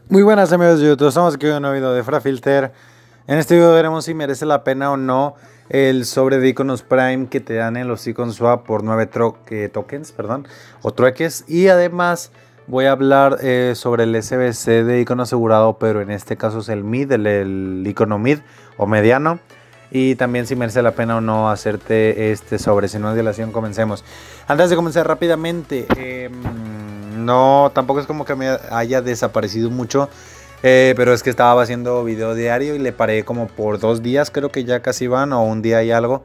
Muy buenas amigos de YouTube, estamos aquí en un nuevo video de Frafilter. En este video veremos si merece la pena o no el sobre de Iconos Prime que te dan en los Icon Swap por 9 tokens, o trueques. Y además voy a hablar sobre el SBC de icono asegurado, pero en este caso es el mid, el icono mid o mediano. Y también si merece la pena o no hacerte este sobre. Sin más dilación, comencemos. Antes de comenzar rápidamente, no, tampoco es como que me haya desaparecido mucho, pero es que estaba haciendo video diario y le paré como por 2 días, creo que ya casi van, o un día y algo,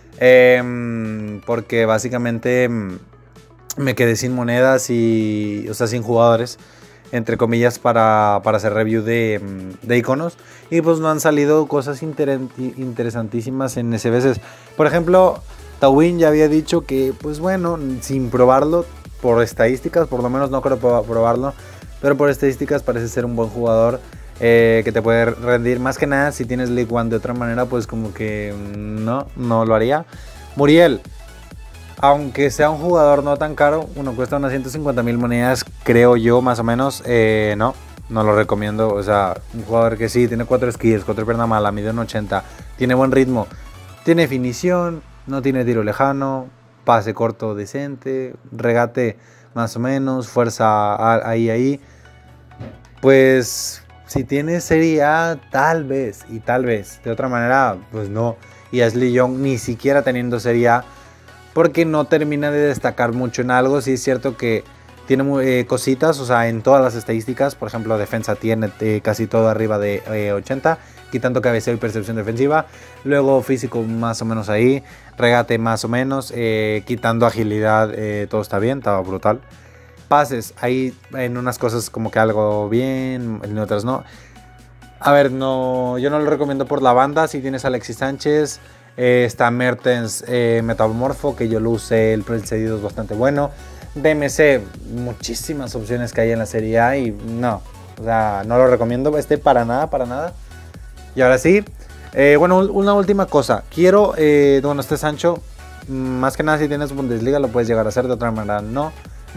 porque básicamente me quedé sin monedas y, o sea, sin jugadores, entre comillas, para hacer review de iconos, y pues no han salido cosas interesantísimas en SBCs. Por ejemplo, Tawin ya había dicho que, pues bueno, sin probarlo, por estadísticas, por lo menos no creo probarlo, pero por estadísticas parece ser un buen jugador, que te puede rendir. Más que nada, si tienes League One de otra manera, pues como que no lo haría. Muriel, aunque sea un jugador no tan caro, uno cuesta unas 150,000 monedas, creo yo, más o menos, no lo recomiendo. O sea, un jugador que sí, tiene 4 skills, 4 pierna mala, mide un 80, tiene buen ritmo, tiene definición, no tiene tiro lejano, pase corto decente, regate más o menos, fuerza ahí. Pues si tiene Serie A, tal vez, y tal vez. De otra manera, pues no. Y Ashley Young ni siquiera teniendo Serie A, porque no termina de destacar mucho en algo. Sí es cierto que tiene cositas, o sea, en todas las estadísticas. Por ejemplo, defensa tiene casi todo arriba de 80, quitando cabeceo y percepción defensiva. Luego físico más o menos ahí, regate más o menos, quitando agilidad, todo está bien, estaba brutal. Pases, ahí en unas cosas como que algo bien, en otras no. A ver, no, yo no lo recomiendo por la banda. Si tienes a Alexis Sánchez, está Mertens, Metamorfo, que yo lo usé, el precedido es bastante bueno. DMC, muchísimas opciones que hay en la Serie A y no, o sea, no lo recomiendo para nada. Y ahora sí, bueno, una última cosa. Quiero, bueno, Sancho, más que nada si tienes Bundesliga lo puedes llegar a hacer, de otra manera no.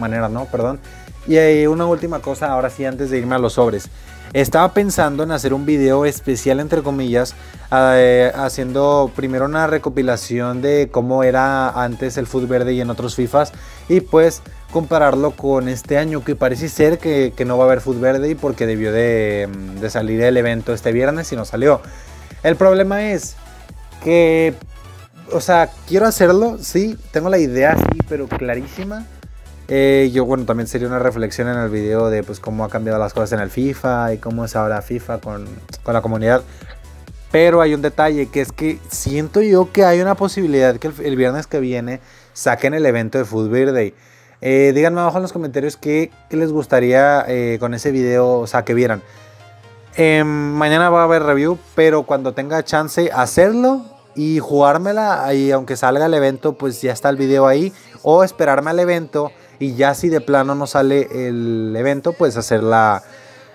Y una última cosa, ahora sí, antes de irme a los sobres. Estaba pensando en hacer un video especial, entre comillas, haciendo primero una recopilación de cómo era antes el Foot Verde y en otros FIFAs, y pues compararlo con este año, que parece ser que no va a haber Foot Verde, y porque debió de salir el evento este viernes y no salió. El problema es que, o sea, quiero hacerlo, sí, tengo la idea, sí, pero clarísima. Yo, bueno, también sería una reflexión en el video de pues cómo ha cambiado las cosas en el FIFA y cómo es ahora FIFA con la comunidad. Pero hay un detalle, que es que siento yo que hay una posibilidad que el viernes que viene saquen el evento de Foot Verde. Díganme abajo en los comentarios qué les gustaría con ese video, o sea, que vieran. Mañana va a haber review, pero cuando tenga chance hacerlo y jugármela, y aunque salga el evento, pues ya está el video ahí, o esperarme al evento. Y ya si de plano no sale el evento, pues hacer la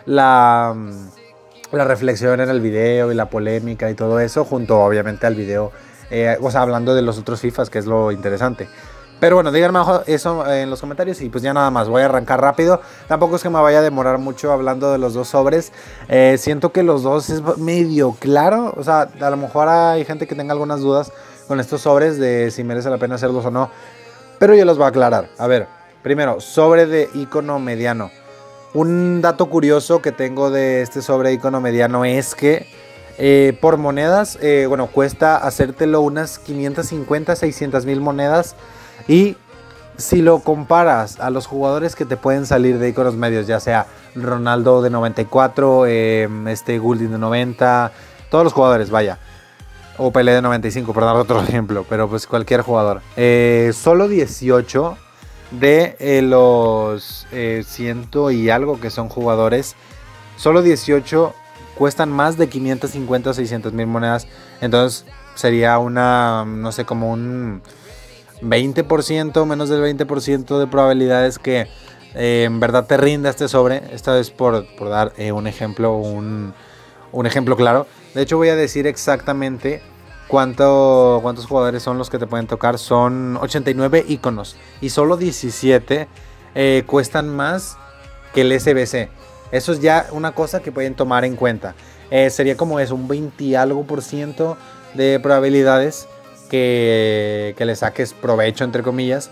reflexión en el video y la polémica y todo eso, junto obviamente al video, o sea, hablando de los otros FIFAs, que es lo interesante. Pero bueno, díganme eso en los comentarios y pues ya nada más, voy a arrancar rápido. Tampoco es que me vaya a demorar mucho hablando de los dos sobres. Siento que los dos es medio claro, o sea, a lo mejor hay gente que tenga algunas dudas con estos sobres de si merece la pena hacerlos o no, pero yo los voy a aclarar. A ver, primero, sobre de icono mediano. Un dato curioso que tengo de este sobre icono mediano es que por monedas, bueno, cuesta hacértelo unas 550, 600,000 monedas. Y si lo comparas a los jugadores que te pueden salir de iconos medios, ya sea Ronaldo de 94, Goulding de 90, todos los jugadores, vaya. O Pelé de 95, por dar otro ejemplo, pero pues cualquier jugador. Solo 18 de los 100 y algo que son jugadores, solo 18 cuestan más de 550 o 600,000 monedas. Entonces sería una, no sé, como un 20%, menos del 20% de probabilidades que en verdad te rinda este sobre. Esta vez por dar un ejemplo, un ejemplo claro. De hecho voy a decir exactamente cuántos jugadores son los que te pueden tocar. Son 89 iconos y solo 17 cuestan más que el SBC. Eso es ya una cosa que pueden tomar en cuenta. Sería como es un 20 y algo por ciento de probabilidades que le saques provecho, entre comillas.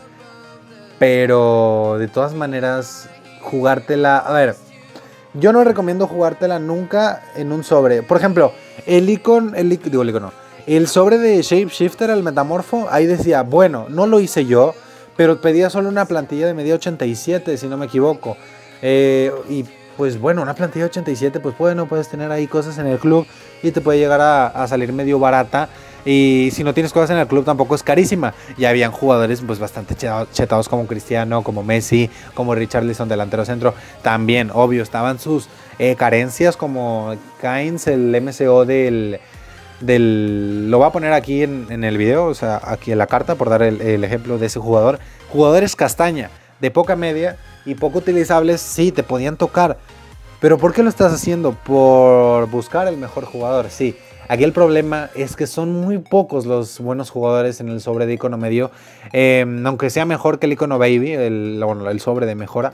Pero de todas maneras, jugártela... A ver, yo no recomiendo jugártela nunca en un sobre. Por ejemplo, el sobre de Shapeshifter, el metamorfo, ahí decía, bueno, no lo hice yo, pero pedía solo una plantilla de media 87, si no me equivoco. Y pues bueno, una plantilla de 87, pues bueno, puedes tener ahí cosas en el club y te puede llegar a salir medio barata. Y si no tienes cosas en el club tampoco es carísima. Y habían jugadores pues bastante chetados como Cristiano, como Messi, como Richarlison, delantero centro. También, obvio, estaban sus carencias como Kainz, el MCO del... Lo voy a poner aquí en el video, o sea, aquí en la carta por dar el ejemplo de ese jugador. Jugadores castaña, de poca media y poco utilizables, sí, te podían tocar. Pero ¿por qué lo estás haciendo? Por buscar el mejor jugador, sí. Aquí el problema es que son muy pocos los buenos jugadores en el sobre de icono medio. Aunque sea mejor que el icono baby, el sobre de mejora.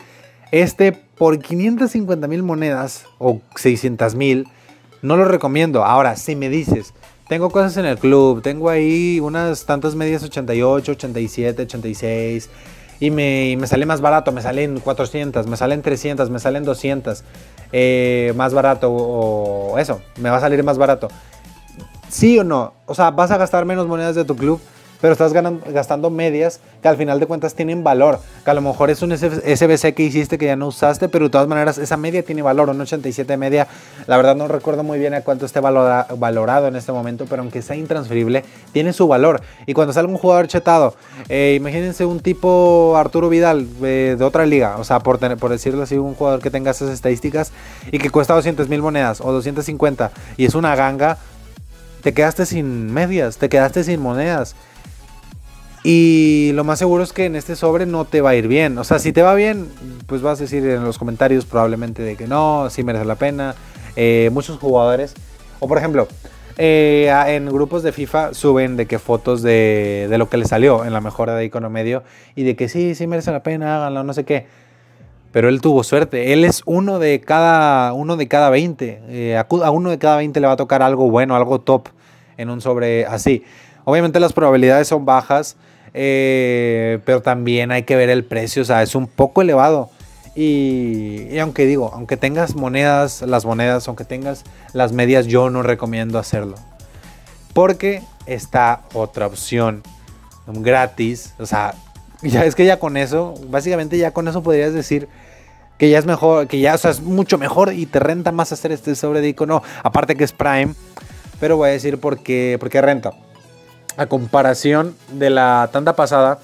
Por 550,000 monedas o 600,000, no lo recomiendo. Ahora, si me dices, tengo cosas en el club, tengo ahí unas tantas medias 88, 87, 86... Y me sale más barato, me salen 400, me salen 300, me salen 200 más barato o eso, me va a salir más barato. ¿Sí o no? O sea, vas a gastar menos monedas de tu club, pero estás gastando medias que al final de cuentas tienen valor. Que a lo mejor es un SBC que hiciste que ya no usaste, pero de todas maneras esa media tiene valor. Un 87 de media, la verdad no recuerdo muy bien a cuánto esté valorado en este momento, pero aunque sea intransferible, tiene su valor. Y cuando sale un jugador chetado, imagínense un tipo Arturo Vidal de otra liga, o sea, por decirlo así, un jugador que tenga esas estadísticas y que cuesta 200,000 monedas o 250 y es una ganga, te quedaste sin medias, te quedaste sin monedas. Y lo más seguro es que en este sobre no te va a ir bien. O sea, si te va bien, pues vas a decir en los comentarios probablemente de que no, sí merece la pena. Muchos jugadores, o por ejemplo, en grupos de FIFA suben de que fotos de lo que le salió en la mejora de icono medio y de que sí merece la pena, háganlo, no sé qué. Pero él tuvo suerte. Él es uno de cada 20. A uno de cada 20 le va a tocar algo bueno, algo top en un sobre así. Obviamente las probabilidades son bajas, pero también hay que ver el precio, o sea, es un poco elevado. Y aunque tengas las monedas, aunque tengas las medias, yo no recomiendo hacerlo. Porque está otra opción gratis, o sea, ya es que ya con eso, básicamente ya con eso podrías decir que ya es mejor, que ya, o sea, es mucho mejor y te renta más hacer este sobre de icono, aparte que es Prime, pero voy a decir por qué renta. A comparación de la tanda pasada,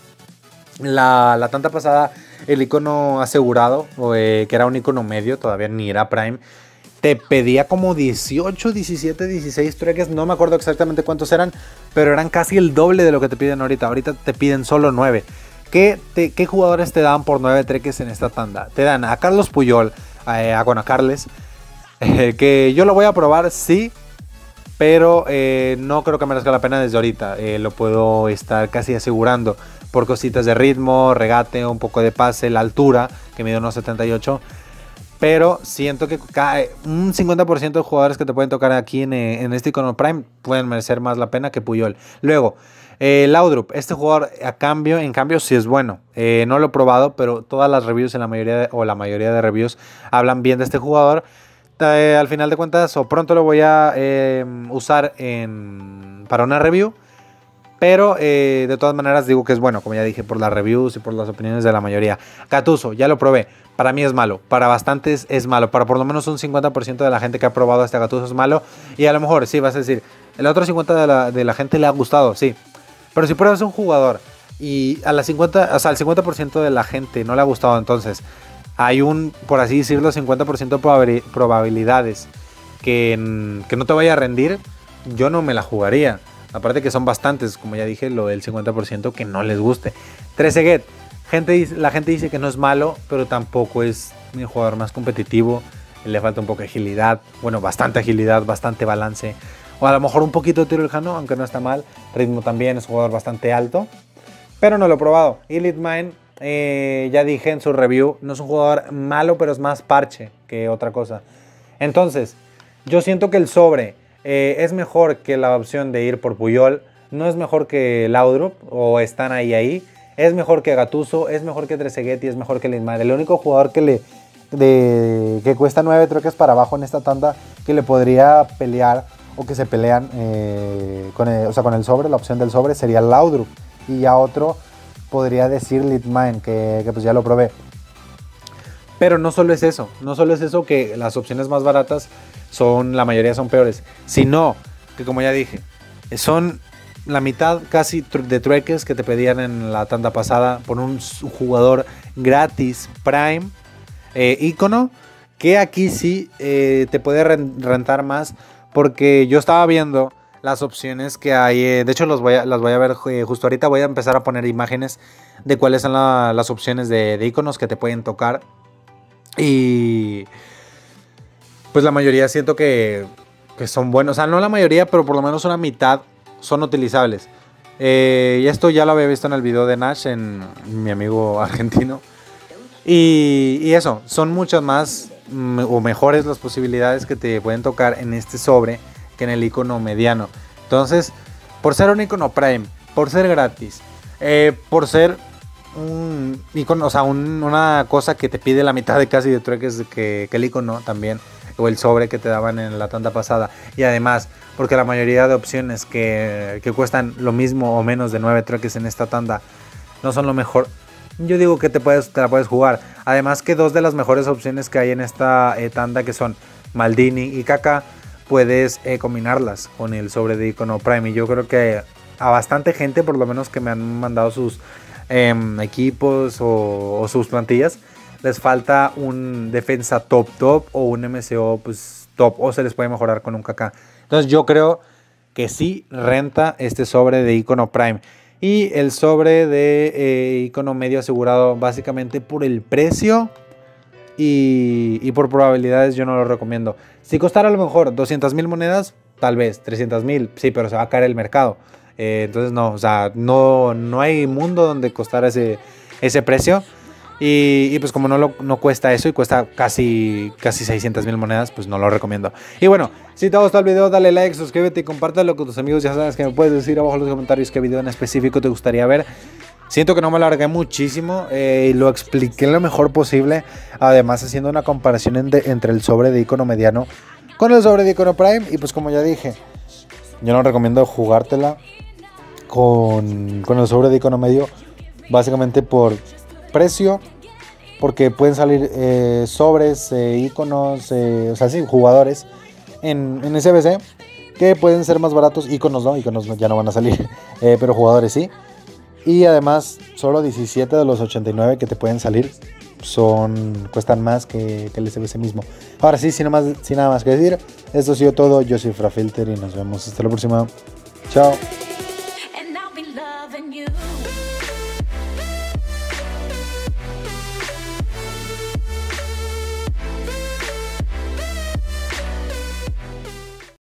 la tanda pasada, el icono asegurado, que era un icono medio, todavía ni era Prime, te pedía como 18, 17, 16 trueques, no me acuerdo exactamente cuántos eran, pero eran casi el doble de lo que te piden ahorita. Ahorita te piden solo 9. ¿Qué jugadores te dan por 9 trueques en esta tanda? Te dan a Carlos Puyol, a Carles, que yo lo voy a probar, sí, pero no creo que merezca la pena desde ahorita. Lo puedo estar casi asegurando por cositas de ritmo, regate, un poco de pase, la altura, que mide unos 78. Pero siento que un 50% de jugadores que te pueden tocar aquí en este icono Prime pueden merecer más la pena que Puyol. Luego, Laudrup, este jugador en cambio sí es bueno. No lo he probado, pero todas las reviews, la mayoría de reviews hablan bien de este jugador. Al final de cuentas, o pronto lo voy a usar para una review. Pero de todas maneras digo que es bueno, como ya dije, por las reviews y por las opiniones de la mayoría. Gattuso, ya lo probé. Para mí es malo. Para bastantes es malo. Para por lo menos un 50% de la gente que ha probado este Gattuso es malo. Y a lo mejor, sí, vas a decir, el otro 50% de la gente le ha gustado, sí. Pero si pruebas un jugador y al 50% de la gente no le ha gustado, entonces hay por así decirlo, 50% de probabilidades que no te vaya a rendir, yo no me la jugaría. Aparte que son bastantes, como ya dije, lo del 50% que no les guste. Trezeguet, la gente dice que no es malo, pero tampoco es mi jugador más competitivo. Le falta un poco de agilidad, bueno, bastante agilidad, bastante balance. O a lo mejor un poquito de tiro lejano, aunque no está mal. Ritmo también, es un jugador bastante alto, pero no lo he probado. Elite Mine, ya dije en su review, no es un jugador malo, pero es más parche que otra cosa. Entonces, yo siento que el sobre es mejor que la opción de ir por Puyol, no es mejor que Laudrup, o están ahí. Es mejor que Gattuso, es mejor que Trezeguet y es mejor que Lindman. El único jugador que cuesta 9 troques para abajo en esta tanda que le podría pelear o que se pelean con el sobre, la opción del sobre sería Laudrup. Y ya otro podría decir Lindman, que pues ya lo probé. Pero no solo es eso, que las opciones más baratas la mayoría son peores, sino que, como ya dije, son la mitad casi de trueques que te pedían en la tanda pasada por un jugador gratis Prime ícono, que aquí sí te puede rentar más, porque yo estaba viendo las opciones que hay, de hecho las voy a ver justo ahorita. Voy a empezar a poner imágenes de cuáles son las opciones de íconos que te pueden tocar, y pues la mayoría siento que son buenos, o sea, no la mayoría, pero por lo menos una mitad son utilizables. Y esto ya lo había visto en el video de Nash, en mi amigo argentino. Y eso, son muchas más o mejores las posibilidades que te pueden tocar en este sobre que en el icono mediano. Entonces, por ser un icono Prime, por ser gratis, por ser un icono, o sea, una cosa que te pide la mitad de casi de trueques que el icono también, o el sobre que te daban en la tanda pasada, y además porque la mayoría de opciones que cuestan lo mismo o menos de 9 trueques en esta tanda no son lo mejor, yo digo que te la puedes jugar. Además que dos de las mejores opciones que hay en esta tanda, que son Maldini y Kaká, puedes combinarlas con el sobre de icono Prime, y yo creo que a bastante gente, por lo menos que me han mandado sus equipos o sus plantillas, les falta un defensa top o un MCO pues top, o se les puede mejorar con un Kaká. Entonces yo creo que sí renta este sobre de icono Prime. Y el sobre de icono medio asegurado, básicamente por el precio y por probabilidades, yo no lo recomiendo. Si costara a lo mejor 200,000 monedas, tal vez 300,000, sí, pero se va a caer el mercado. Entonces no, o sea, no hay mundo donde costara ese precio. Y pues como no cuesta eso y cuesta casi 600,000 monedas, pues no lo recomiendo. Y bueno, si te ha gustado el video, dale like, suscríbete y compártelo con tus amigos. Ya sabes que me puedes decir abajo en los comentarios qué video en específico te gustaría ver. Siento que no me alargué muchísimo y lo expliqué lo mejor posible. Además, haciendo una comparación entre el sobre de icono mediano con el sobre de icono Prime. Y pues como ya dije, yo no recomiendo jugártela con el sobre de icono medio, básicamente por precio, porque pueden salir sobres, iconos, o sea, sí, jugadores en SBC que pueden ser más baratos. Iconos ya no van a salir, pero jugadores sí. Y además, solo 17 de los 89 que te pueden salir cuestan más que el SBC mismo. Ahora sí, sin nada más que decir, esto ha sido todo. Yo soy Frafilter y nos vemos hasta la próxima. Chao.